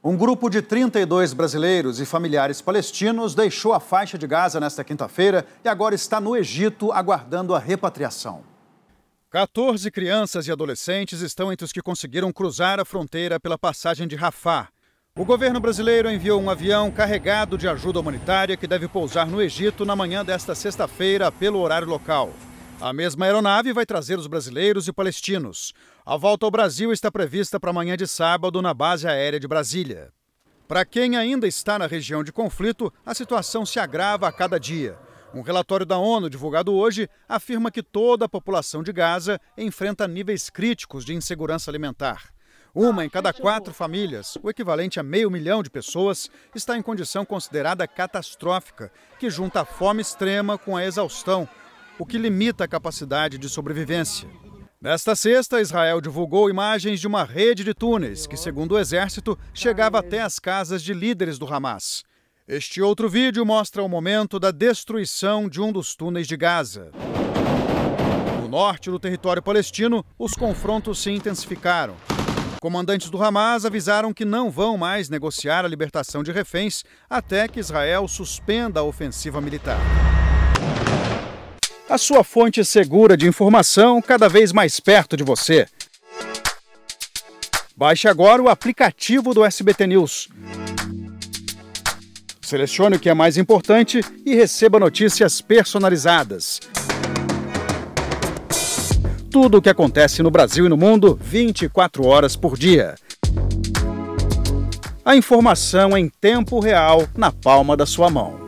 Um grupo de 32 brasileiros e familiares palestinos deixou a faixa de Gaza nesta quinta-feira e agora está no Egito aguardando a repatriação. 14 crianças e adolescentes estão entre os que conseguiram cruzar a fronteira pela passagem de Rafah. O governo brasileiro enviou um avião carregado de ajuda humanitária que deve pousar no Egito na manhã desta sexta-feira pelo horário local. A mesma aeronave vai trazer os brasileiros e palestinos. A volta ao Brasil está prevista para amanhã de sábado na base aérea de Brasília. Para quem ainda está na região de conflito, a situação se agrava a cada dia. Um relatório da ONU divulgado hoje afirma que toda a população de Gaza enfrenta níveis críticos de insegurança alimentar. Uma em cada 4 famílias, o equivalente a 500 mil de pessoas, está em condição considerada catastrófica, que junta a fome extrema com a exaustão, o que limita a capacidade de sobrevivência. Nesta sexta, Israel divulgou imagens de uma rede de túneis que, segundo o exército, chegava até as casas de líderes do Hamas. Este outro vídeo mostra o momento da destruição de um dos túneis de Gaza. No norte do território palestino, os confrontos se intensificaram. Comandantes do Hamas avisaram que não vão mais negociar a libertação de reféns até que Israel suspenda a ofensiva militar. A sua fonte segura de informação cada vez mais perto de você. Baixe agora o aplicativo do SBT News. Selecione o que é mais importante e receba notícias personalizadas. Tudo o que acontece no Brasil e no mundo, 24 horas por dia. A informação em tempo real na palma da sua mão.